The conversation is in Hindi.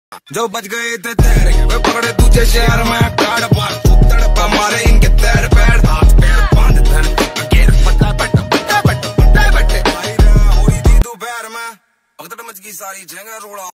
जो बच गए थे तेरे वे पकड़े दूसरे शहर में काड़ पार तड़पा मारे इनके तैर पैर हाथ पैर बांध धन अकेले पट्टा पट्टा पट्टा पट्टा पट्टा पट्टे आई रहा होरी दी दोपहर में भगदड़ मच गई सारी जगह रोड़ा।